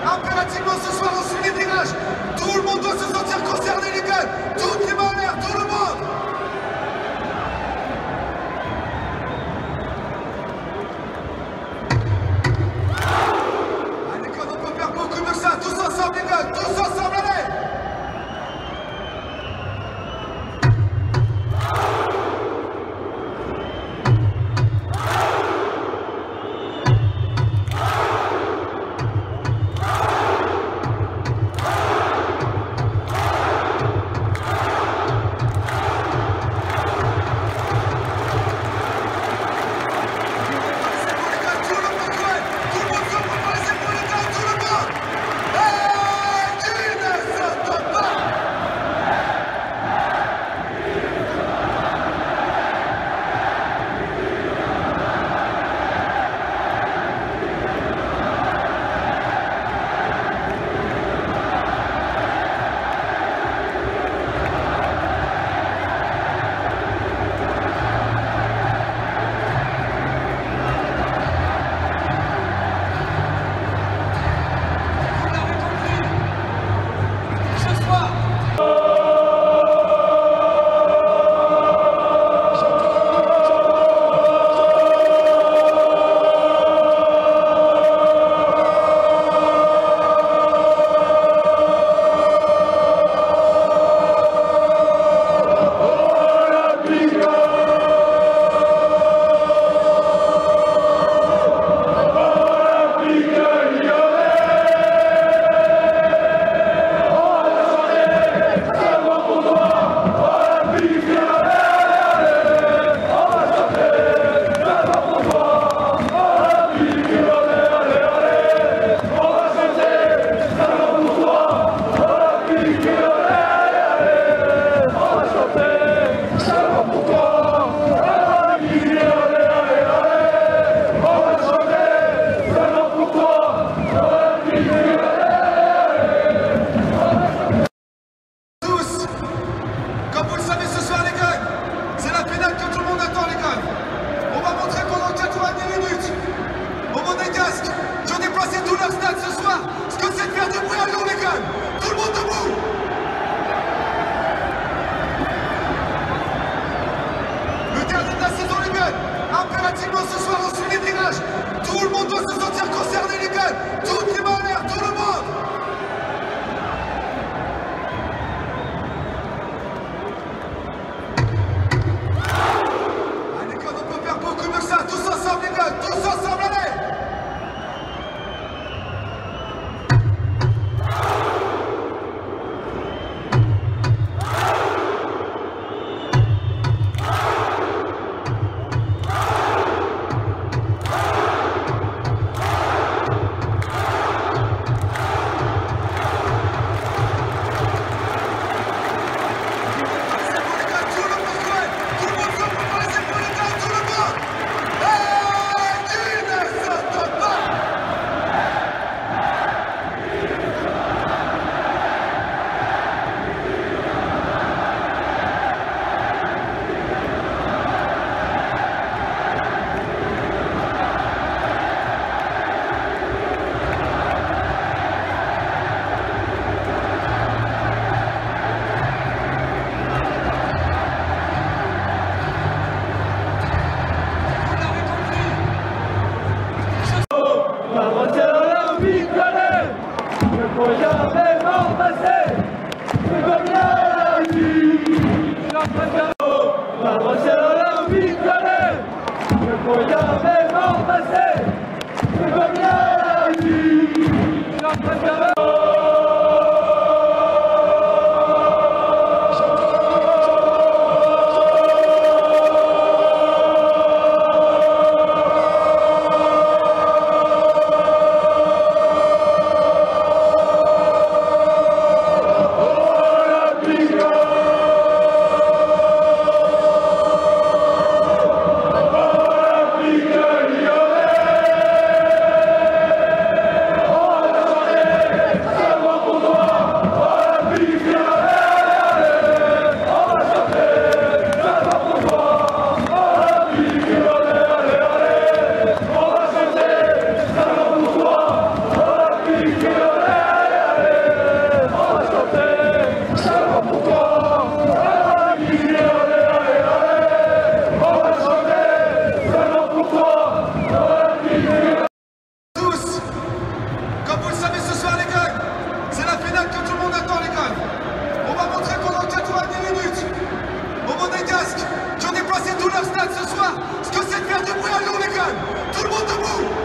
Impérativement ce soir on suit les virages. Tout le monde doit se sentir concerné les gars. Toutes les mains en l'air, tout le monde. Allez les gars, on peut faire beaucoup mieux que ça. Tous ensemble les gars, tous ensemble, allez. Impérativement ce soir on suit les virages. Tout le monde doit se sentir concerné les gars. Toutes les mains en l'air, tout le monde. Allez les gars, on peut faire beaucoup mieux que ça. Tous ensemble les gars, tous ensemble, allez. ce que c'est de faire du bruit à Lyon, les gars. Tout le monde debout.